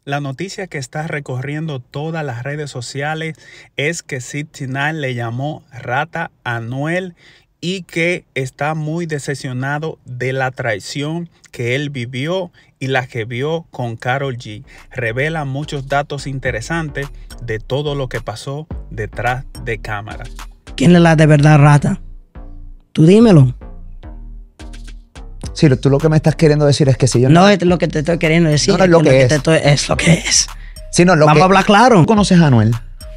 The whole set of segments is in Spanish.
la noticia que está recorriendo todas las redes sociales es que 69 le llamó rata a Anuel y que está muy decepcionado de la traición que él vivió y la que vio con Karol G. Revela muchos datos interesantes de todo lo que pasó detrás de cámara. ¿Quién es la de verdad rata? Tú dímelo. Sí, tú lo que me estás queriendo decir es que si yo no... es lo que te estoy queriendo decir. No es lo que es. Es lo que es. Sí, no, Vamos a hablar claro. ¿Tú conoces a Anuel?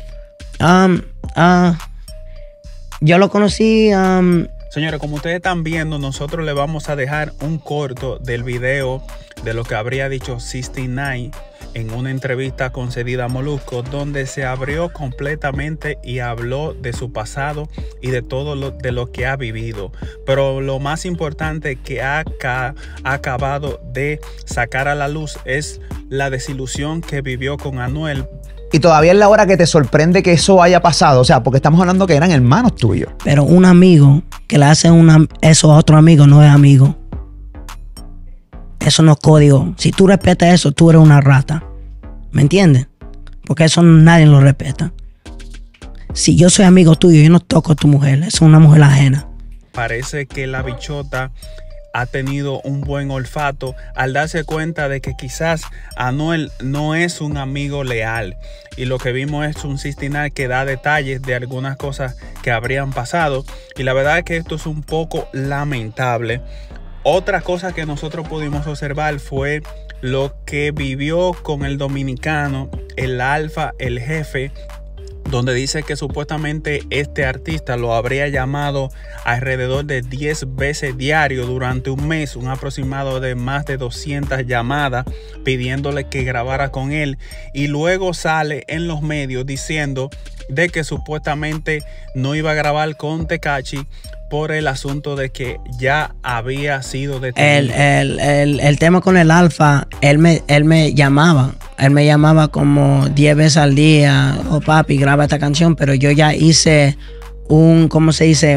Yo lo conocí... Señores, como ustedes están viendo, nosotros le vamos a dejar un corto del video de lo que habría dicho 69 en una entrevista concedida a Molusco, donde se abrió completamente y habló de su pasado y de todo lo que ha vivido. Pero lo más importante que ha acabado de sacar a la luz es la desilusión que vivió con Anuel. Y todavía es la hora que te sorprende que eso haya pasado. O sea, porque estamos hablando que eran hermanos tuyos. Pero un amigo que le hace eso a otro amigo no es amigo. Eso no es código. Si tú respetas eso, tú eres una rata. ¿Me entiendes? Porque eso nadie lo respeta. Si yo soy amigo tuyo, yo no toco a tu mujer. Es una mujer ajena. Parece que la bichota ha tenido un buen olfato al darse cuenta de que quizás Anuel no es un amigo leal. Y lo que vimos es un 69 que da detalles de algunas cosas que habrían pasado. Y la verdad es que esto es un poco lamentable. Otra cosa que nosotros pudimos observar fue lo que vivió con el dominicano, el Alfa, el Jefe, donde dice que supuestamente este artista lo habría llamado alrededor de 10 veces diario durante un mes, un aproximado de más de 200 llamadas pidiéndole que grabara con él, y luego sale en los medios diciendo de que supuestamente no iba a grabar con Tekashi por el asunto de que ya había sido detenido. El tema con el Alfa, él me llamaba. Él me llamaba como 10 veces al día. Oh, papi, graba esta canción. Pero yo ya hice ¿cómo se dice?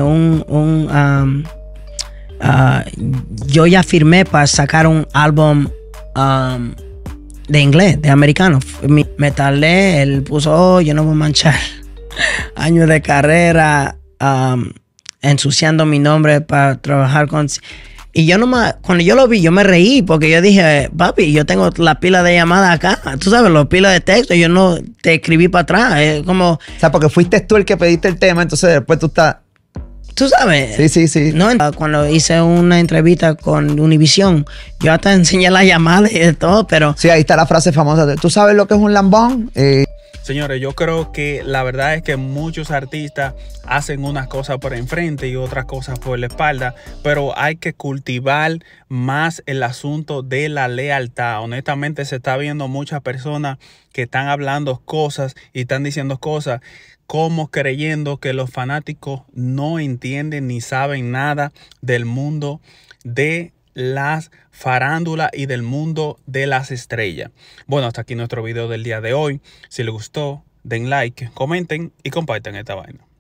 Yo ya firmé para sacar un álbum de inglés, de americano. Me tardé, él puso, yo no voy a manchar años de carrera, ensuciando mi nombre para trabajar con... Y yo nomás, cuando yo lo vi, yo me reí porque yo dije, papi, yo tengo la pila de llamadas acá. Tú sabes, la pila de texto, yo no te escribí para atrás. Es como... O sea, porque fuiste tú el que pediste el tema, entonces después tú estás... Tú sabes. Sí. No, cuando hice una entrevista con Univision, yo hasta enseñé las llamadas y de todo, pero... Sí, ahí está la frase famosa de, ¿tú sabes lo que es un lambón? Señores, yo creo que la verdad es que muchos artistas hacen unas cosas por enfrente y otras cosas por la espalda, pero hay que cultivar más el asunto de la lealtad. Honestamente, se está viendo muchas personas que están hablando cosas y están diciendo cosas como creyendo que los fanáticos no entienden ni saben nada del mundo de las farándulas y del mundo de las estrellas. Bueno, hasta aquí nuestro video del día de hoy. Si les gustó, den like, comenten y compartan esta vaina.